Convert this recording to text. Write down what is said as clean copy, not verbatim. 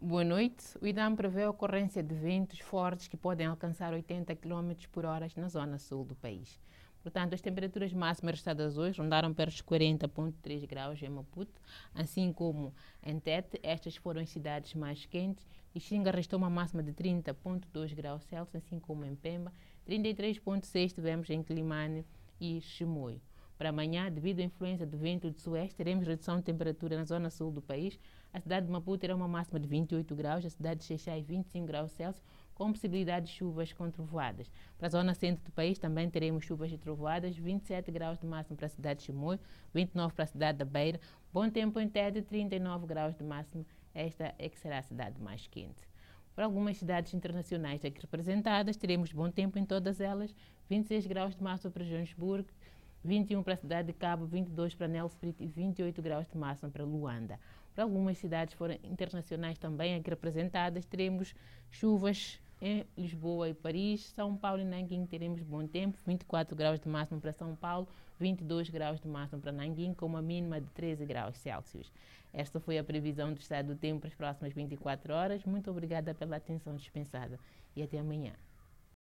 Boa noite. O IDAM prevê a ocorrência de ventos fortes que podem alcançar 80 km por hora na zona sul do país. Portanto, as temperaturas máximas registradas hoje rondaram perto dos 40,3 graus em Maputo, assim como em Tete. Estas foram as cidades mais quentes. Xinga registrou uma máxima de 30,2 graus Celsius, assim como em Pemba. 33,6 tivemos em Climane e Chimoio. Para amanhã, devido à influência do vento de sueste, teremos redução de temperatura na zona sul do país. A cidade de Maputo terá uma máxima de 28 graus, a cidade de Xai-Xai 25 graus Celsius, com possibilidade de chuvas com trovoadas. Para a zona centro do país também teremos chuvas e trovoadas, 27 graus de máximo para a cidade de Chimoio, 29 para a cidade da Beira, bom tempo em Tete, 39 graus de máximo. Esta é que será a cidade mais quente. Para algumas cidades internacionais aqui representadas, teremos bom tempo em todas elas, 26 graus de máximo para Joanesburgo, 21 para a cidade de Cabo, 22 para Nelspruit e 28 graus de máxima para Luanda. Para algumas cidades internacionais também aqui representadas, teremos chuvas em Lisboa e Paris, São Paulo e Nanquim teremos bom tempo, 24 graus de máxima para São Paulo, 22 graus de máxima para Nanquim, com uma mínima de 13 graus Celsius. Esta foi a previsão do estado do tempo para as próximas 24 horas. Muito obrigada pela atenção dispensada e até amanhã.